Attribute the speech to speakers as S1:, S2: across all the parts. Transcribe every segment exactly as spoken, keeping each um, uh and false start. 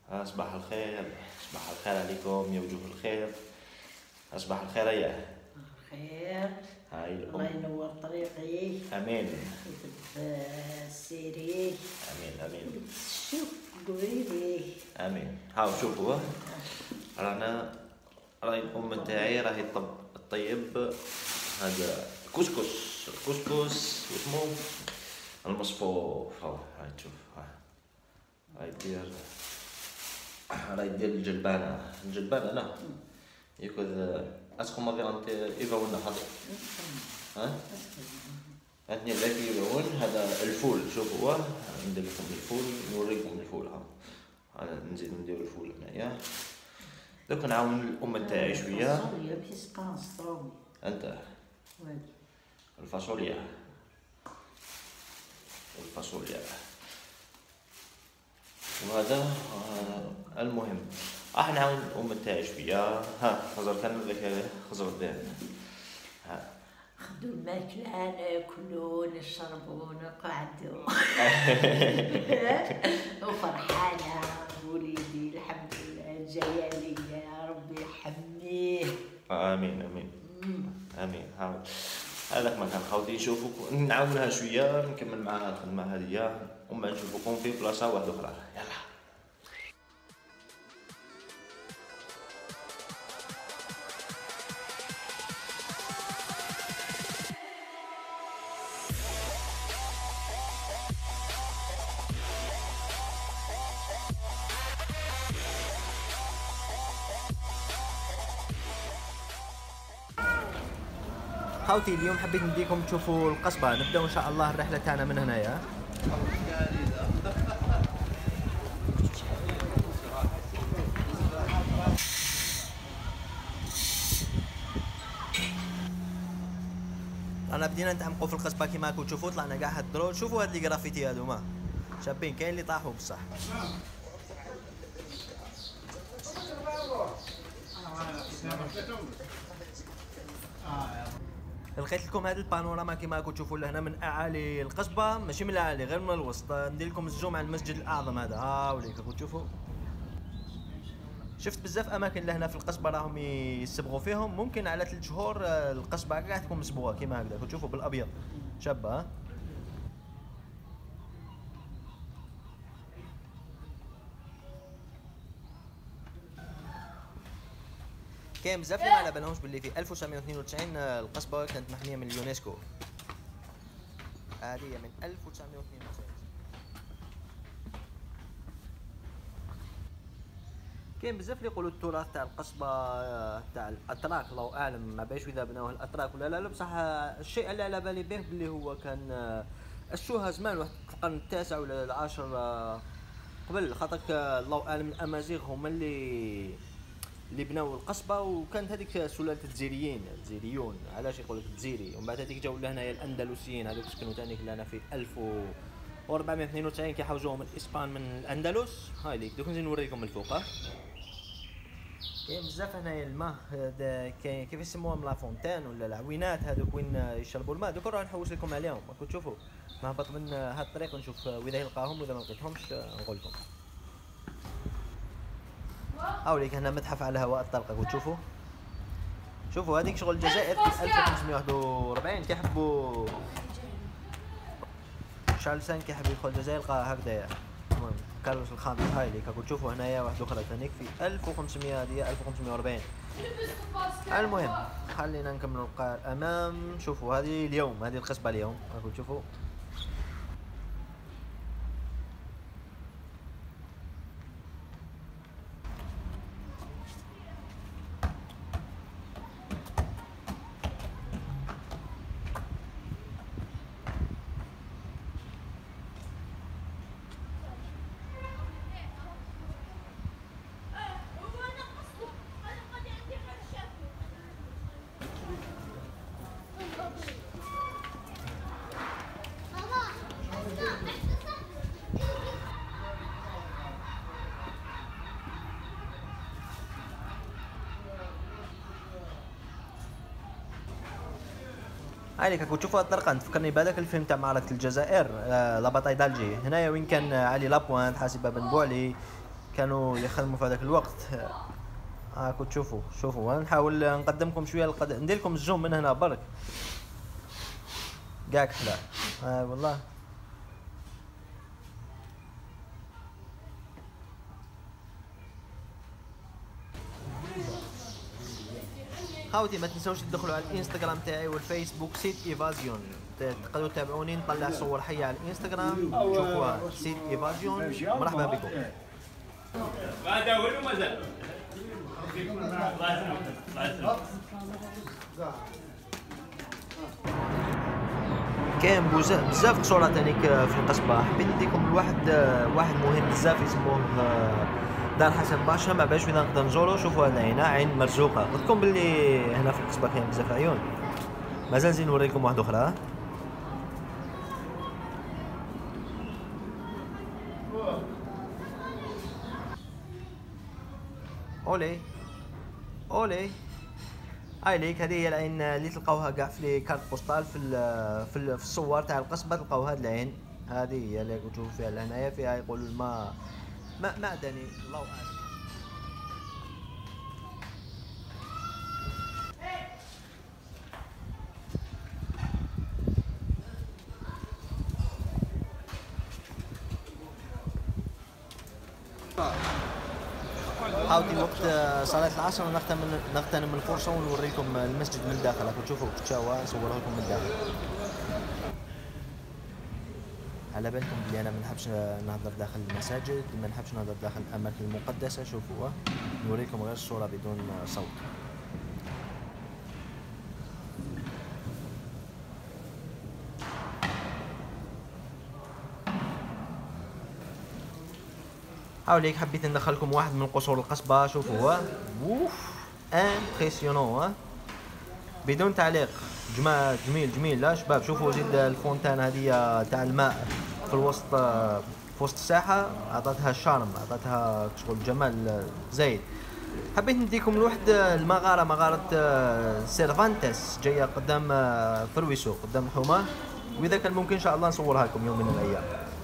S1: صباح الخير، صباح الخير عليكم يا وجوه الخير. صباح الخير يا
S2: خير.
S1: هاي
S2: الله
S1: الأم.
S2: ينور طريقي.
S1: امين
S2: يثبت سيري.
S1: امين امين
S2: شوف قوليلي.
S1: امين. هاو شوفوا رانا راهي الام نتاعي راهي طب الطيب هذا كسكس كسكس اسمه المصفوف. هاو هاي تشوف هاي دير راهي دير الجلبانة الجلبانة لا يكون اسخو ما فيغنت يباونا حاضر. ها هاتني ذاك يباون هذا الفول. شوفوا ندير لكم الفول نوريكم الفول. ها انا نزيد ندير الفول هنايا دوك نعاون الام تاعي شويه.
S2: الفاصوليا بيسقان سترومي.
S1: انت
S2: وادي
S1: الفاصوليا الفاصوليا وهذا آه المهم راح نعاون الام تاعي شويه. ها خزر كان ذاك خزر دير. ها
S2: خدوا الماكلة ناكلوا نشربوا نقعدوا وفرحانة بوليدي الحمد لله جاية لي يا ربي يحميه.
S1: امين امين امين. ها هذاك ما كان خاوتي نشوفوك نعاونها شويه نكمل معاها الخدمه هذه ومن بعد نشوفكم في بلاصه واحده اخرى. يلا خاوتي اليوم حبيت نديكم تشوفوا القصبة. نبداو ان شاء الله الرحلة تاعنا من هنايا. انا بدينا نتعمقوا في القصبة كيما راكم تشوفوا. طلعنا كاع هاد الدرون. شوفوا هاد لي جرافيتي هادوما شابين. كاين اللي طاحوا بصح. لقيت لكم هذا البانوراما كيما راكم تشوفوا لهنا من اعالي القصبه، ماشي من الاعالي غير من الوسط. ندير لكم الزوم على المسجد الاعظم هذا. ها وليك راكم تشوفوا. شفت بزاف اماكن لهنا في القصبه راهم يصبغوا فيهم. ممكن على ثلاث شهور القصبه كاع تكون مصبوغه كيما هكذا. راكم تشوفوا بالابيض شابه. ها كاين بزاف اللي ما على بالهمش باللي في ألف وتسعمائة واثنين وتسعين القصبه كانت محميه من اليونسكو. هذه من ألف وتسعمائة واثنين وتسعين. كاين بزاف اللي يقولوا التراث تاع القصبه تاع الاتراك الله اعلم ما باش اذا بناوه الاتراك ولا لا لا. بصح الشيء اللي على بالي به باللي هو كان الشوها زمان واحد في القرن التاسع ولا العاشر قبل. خاطرك الله اعلم الامازيغ هما اللي اللي بناو القصبه. وكانت هذيك سلاله الجزيريين الجزيريون. علاش يقول لك الجزيري؟ ومن بعد هذيك جاو لهنايا الاندلسيين هذوك سكنوا ثاني لهنا في ألف وأربعمائة واثنين وتسعين كي حوزوهم الاسبان من الاندلس. هاي ليك دوك نزيد نوريكم الفوق. كاين بزاف هنايا الماء. كاين كيف يسموهم لا فونتان ولا العوينات هذوك وين يشربوا الماء. دوك نروح نحوس لكم عليهم. راكم تشوفوا نهبط من هاد الطريق نشوف واذا نلقاهم واذا ما لقيتهمش نقول لكم. هاوليك هنا متحف على هواء الطلق. راكم تشوفوا. شوفوا هذيك شغل الجزائر في ألف وخمسمائة وواحد وأربعين كيحبوا شارل سان كيحب يدخل الجزائر لقاها هكذايا. المهم كارلوس الخامس. هاي ليك راكم تشوفوا هنايا واحده اخرى ثانيك في ألف وخمسمائة. هذه ألف وخمسمائة وأربعين. المهم خلينا نكملوا الامام. شوفوا هذه اليوم هذه القصبه اليوم راكم تشوفوا. هاي كنت تشوفوا الطرقه تفكرني بهذاك الفيلم تاع معركه الجزائر. آه لا باتاي دالجي. هنايا وين كان علي لابوانت حاسب بن بوعلي
S3: كانوا يخدموا في هذاك الوقت. هاكو تشوفوا شوفوا انا نحاول نقدمكم شويه القد... ندير لكم الزوم من هنا برك كاع كحلا. اه والله خاوتي ما تنسوش تدخلوا على الانستغرام تاعي والفيسبوك سيت ايفازيون. تقدروا تتابعوني نطلع صور حيه على الانستغرام تشوفوها سيت ايفازيون. مرحبا بكم.
S4: هذا وين مازال؟
S3: كاين بزاف قصورات تانيك في القصبه. حبيت نديكم لواحد واحد مهم بزاف يسموه دار حسن باشا. ما باش وين نقدر نزورو. شوفوا هاد العينه عين مرزوقه. قلت لكم باللي هنا في القصبه كاين بزاف عيون. مازال زين نوريكم واحده اخرى. اولي اولي هاي ليك. هذه هي العين اللي تلقاوها كاع في لي كارت بوستال في في, في الصور تاع القصبه. تلقاو هاد العين هذه هي اللي تشوفوا فيها لهنايا فيها يقولوا الماء ماء معدني الله اعلم. عاودي وقت صلاة العصر نغتنم نغتنم الفرصة ونوريكم المسجد من الداخل. راكم تشوفوا تشاوا نصورها لكم من الداخل. على بالكم بلي انا ما نحبش نهضر داخل المساجد، ما نحبش نهضر داخل الاماكن المقدسة. شوفوها نوريكم غير الصورة بدون صوت. هاوليك حبيت ندخلكم واحد من قصور القصبة. شوفوا اوف امبرسيونون بدون تعليق. جمال جميل جميل. لا شباب شوفوا زيد الفونتان هذه تاع الماء في الوسط في وسط الساحة عطاتها شارم عطاتها شغل جمال زايد. حبيت نديكم لواحد المغارة مغارة سيرفانتس جاية قدام فرويسو قدام الحومة. واذا كان ممكن ان شاء الله نصورها لكم يوم من الايام.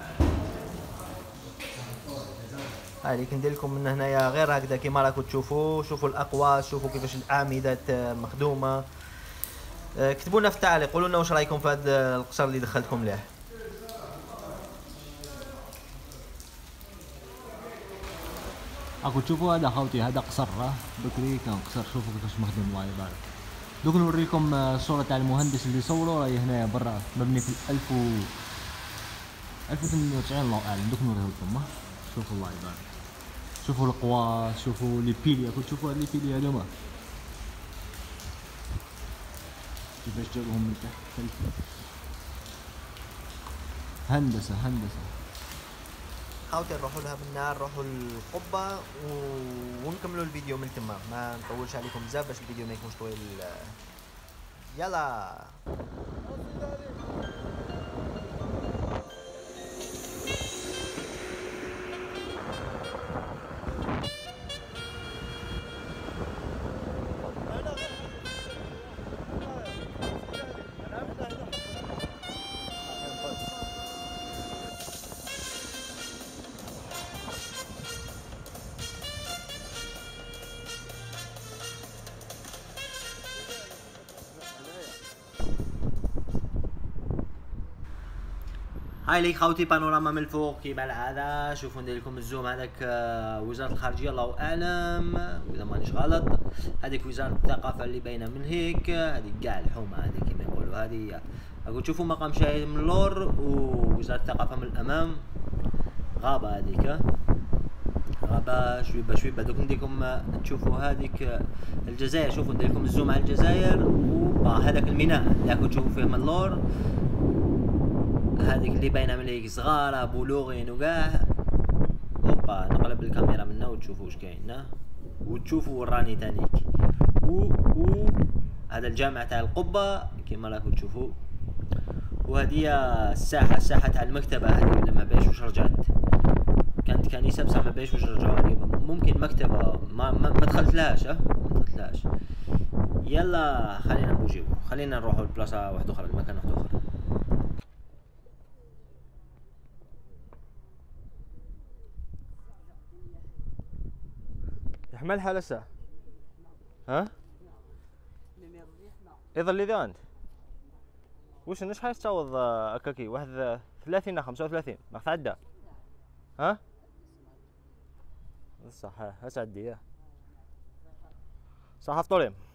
S3: هاي ندير لكم من هنايا غير هكذا كيما راكم تشوفوا. شوفوا الاقواس شوفوا كيفاش الاعمدات مخدومه. كتبوا لنا في التعليق قولوا لنا واش رايكم في هذا القصر اللي دخلتكم ليه.
S5: راكم تشوفوا هذا خوتي هذا قصر راه بكري كان قصر. شوفوا كيفاش مخدوم الله يبارك. دوك نوريكم الصوره تاع المهندس اللي صوروا راهي هنايا برا مبني في ألف و ألف وثمانمائة وتسعين الله اعلم. دوك نوريه لكم. شوفوا الله يبارك. شوفوا القواس شوفوا لي بيلي. راكم تشوفوا هاد لي بيلي هذوما كيفاش جابوهم من تحت. هندسه هندسه.
S3: خاوتي نروحوا لها بالنهار نروحوا للقبه و... ونكملوا الفيديو من تما. ما نطولش عليكم بزاف باش الفيديو ما يكونش طويل. يلا هاي ليك خوتي بانوراما من الفوق كيما العاده. شوفوا ندير لكم الزوم. هذاك وزاره الخارجيه الله اعلم اذا مانيش غلط. هذيك وزاره الثقافه اللي باينه من هيك. هذيك كاع الحومه هذيك كيما يقولوا. هذه راكم تشوفوا مقام شاهي من اللور ووزاره الثقافه من الامام. غابه هذيك غابه شويبه شويبه. دوك نديركم تشوفوا هذيك الجزائر. شوفوا ندير لكم الزوم على الجزائر. وهذاك الميناء اللي راكم تشوفوا فيه من اللور هذيك اللي باينه من هيك صغاره بلوغين وكاع. اوبا نقلب الكاميرا منا وتشوفوا واش كاين وتشوفوا وراني تانيك. و و هذا الجامع تاع القبه كيما راكم تشوفوا. وهذه الساحه الساحه تاع المكتبه هذه ولا ما باش واش رجعت. كانت كنيسه بصح ما باش واش رجعوها لي. ممكن مكتبه ما ما, ما دخلت لهاش. ها ما دخلت لهاش. يلا خلينا نبوجيو خلينا نروحوا لبلاصه واحده اخرى لمكان واحد اخر. رحمة الحال هسه. ها؟ يظل ذا انت. وش نش حاس تعوض اكاكي واحد ثلاثين خمسة وثلاثين ما تعدى. ها؟ صح هسه عدي صح افطولين.